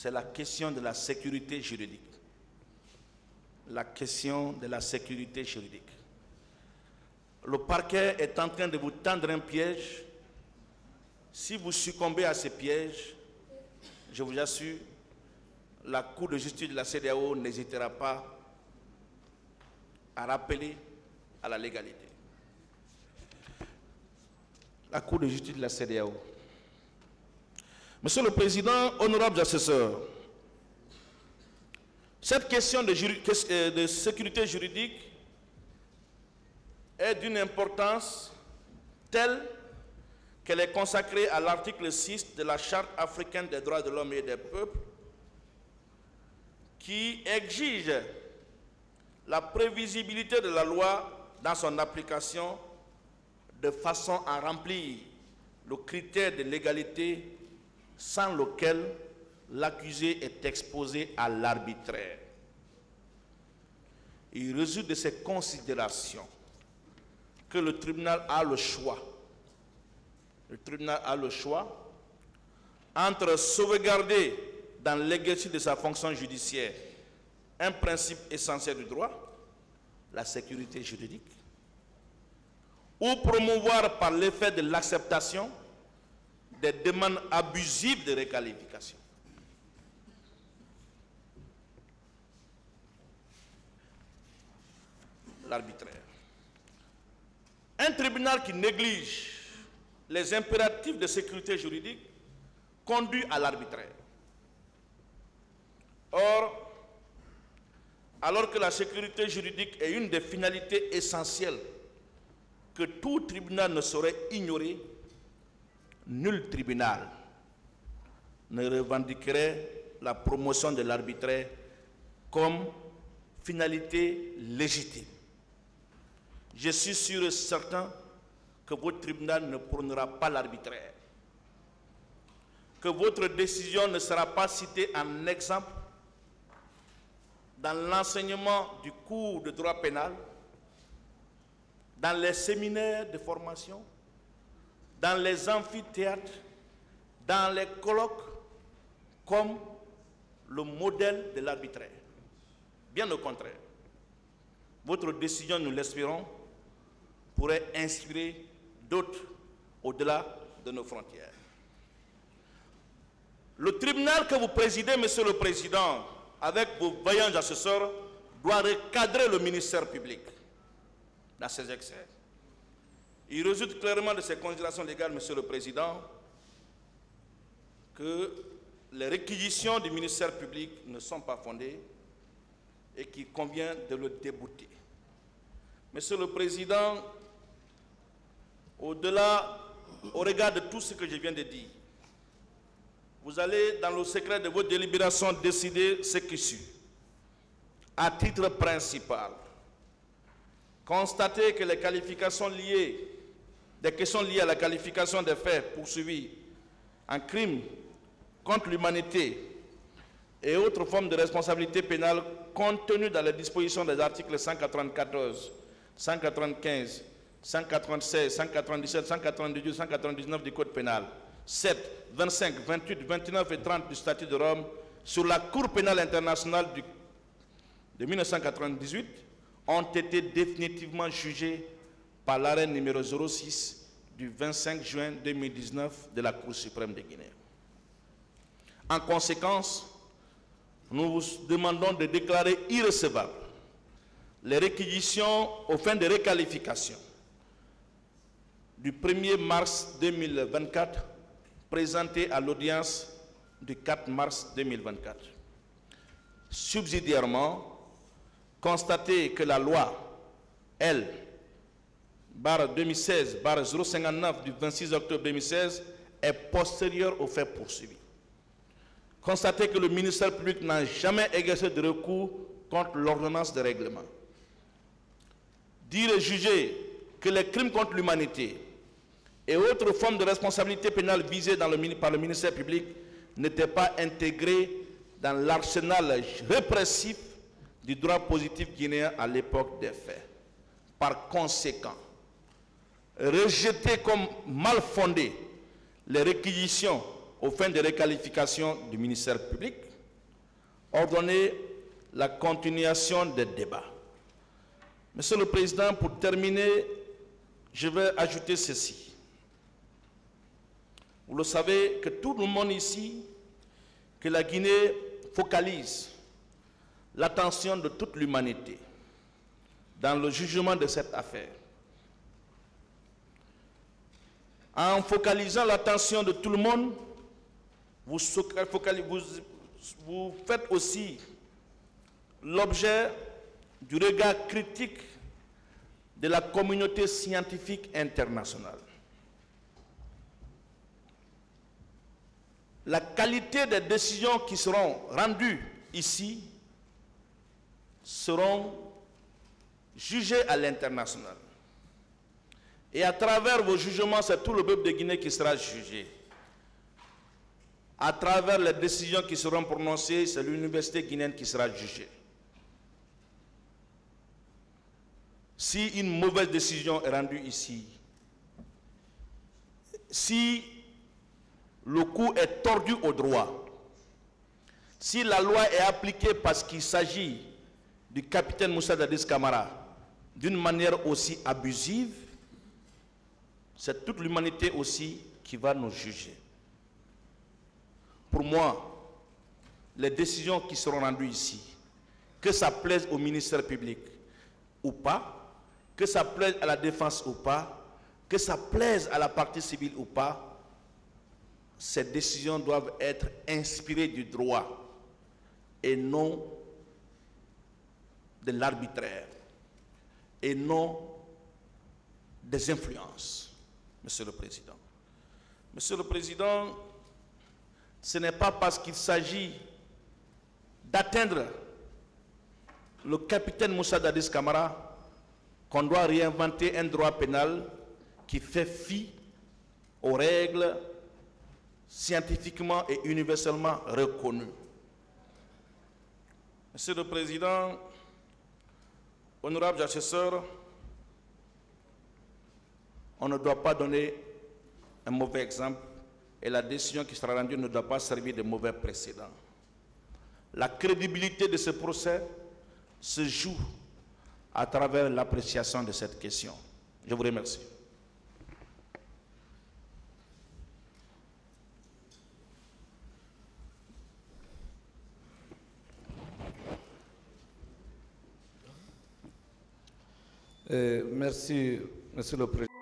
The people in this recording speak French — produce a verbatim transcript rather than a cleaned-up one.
c'est la question de la sécurité juridique. La question de la sécurité juridique. Le parquet est en train de vous tendre un piège. Si vous succombez à ce piège, je vous assure, la Cour de justice de la C E D E A O n'hésitera pas à rappeler à la légalité. La Cour de justice de la C E D E A O. Monsieur le Président, honorables assesseurs, cette question de, de sécurité juridique est d'une importance telle qu'elle est consacrée à l'article six de la Charte africaine des droits de l'homme et des peuples, qui exige la prévisibilité de la loi dans son application de façon à remplir le critère de légalité sans lequel l'accusé est exposé à l'arbitraire. Il résulte de ces considérations que le tribunal a le choix. Le tribunal a le choix entre sauvegarder dans l'exercice de sa fonction judiciaire un principe essentiel du droit, la sécurité juridique, ou promouvoir par l'effet de l'acceptation des demandes abusives de requalification. L'arbitraire. Un tribunal qui néglige les impératifs de sécurité juridique conduit à l'arbitraire. Or, alors que la sécurité juridique est une des finalités essentielles que tout tribunal ne saurait ignorer, nul tribunal ne revendiquerait la promotion de l'arbitraire comme finalité légitime. Je suis sûr et certain que votre tribunal ne prônera pas l'arbitraire, que votre décision ne sera pas citée en exemple dans l'enseignement du cours de droit pénal, dans les séminaires de formation, dans les amphithéâtres, dans les colloques, comme le modèle de l'arbitraire. Bien au contraire, votre décision, nous l'espérons, pourrait inspirer d'autres au-delà de nos frontières. Le tribunal que vous présidez, Monsieur le Président, avec vos vaillants assesseurs, doit recadrer le ministère public dans ses excès. Il résulte clairement de ces considérations légales, Monsieur le Président, que les réquisitions du ministère public ne sont pas fondées et qu'il convient de le débouter. Monsieur le Président, au-delà, au regard de tout ce que je viens de dire, vous allez, dans le secret de vos délibérations, décider ce qui suit. À titre principal, constatez que les qualifications liées, des questions liées à la qualification des faits poursuivis en crime contre l'humanité et autres formes de responsabilité pénale contenues dans les dispositions des articles cent quatre-vingt-quatorze, cent quatre-vingt-quinze, cent quatre-vingt-seize, cent quatre-vingt-dix-sept, cent quatre-vingt-dix-huit, cent quatre-vingt-dix-neuf du Code pénal, sept, vingt-cinq, vingt-huit, vingt-neuf et trente du statut de Rome sur la Cour pénale internationale du, de mille neuf cent quatre-vingt-dix-huit ont été définitivement jugés par l'arrêt numéro zéro six du vingt-cinq juin deux mille dix-neuf de la Cour suprême de Guinée. En conséquence, nous vous demandons de déclarer irrecevables les réquisitions aux fins de réqualification du premier mars deux mille vingt-quatre présentées à l'audience du quatre mars deux mille vingt-quatre. Subsidiairement, constatez que la loi L deux mille seize zéro cinquante-neuf du vingt-six octobre deux mille seize est postérieure aux faits poursuivis. Constatez que le ministère public n'a jamais exercé de recours contre l'ordonnance de règlement. Dire et juger que les crimes contre l'humanité et autres formes de responsabilité pénale visées dans le, par le ministère public n'étaient pas intégrés dans l'arsenal répressif du droit positif guinéen à l'époque des faits. Par conséquent, rejeter comme mal fondées les réquisitions aux fins de réqualification du ministère public ordonner la continuation des débats. Monsieur le Président, pour terminer, je vais ajouter ceci. Vous le savez que tout le monde ici, que la Guinée focalise l'attention de toute l'humanité dans le jugement de cette affaire. En focalisant l'attention de tout le monde, vous, vous, vous faites aussi l'objet du regard critique de la communauté scientifique internationale. La qualité des décisions qui seront rendues ici seront jugées à l'international. Et à travers vos jugements, c'est tout le peuple de Guinée qui sera jugé. À travers les décisions qui seront prononcées, c'est l'université guinéenne qui sera jugée. Si une mauvaise décision est rendue ici, si le coup est tordu au droit, si la loi est appliquée parce qu'il s'agit du capitaine Moussa Dadis Camara d'une manière aussi abusive, c'est toute l'humanité aussi qui va nous juger. Pour moi, les décisions qui seront rendues ici, que ça plaise au ministère public ou pas, que ça plaise à la défense ou pas, que ça plaise à la partie civile ou pas, ces décisions doivent être inspirées du droit et non de l'arbitraire et non des influences. Monsieur le Président. Monsieur le Président, ce n'est pas parce qu'il s'agit d'atteindre le capitaine Moussa Dadis Camara qu'on doit réinventer un droit pénal qui fait fi aux règles scientifiquement et universellement reconnues. Monsieur le Président, honorables assesseurs, on ne doit pas donner un mauvais exemple et la décision qui sera rendue ne doit pas servir de mauvais précédent. La crédibilité de ce procès se joue à travers l'appréciation de cette question. Je vous remercie. Euh, merci, Monsieur le Président.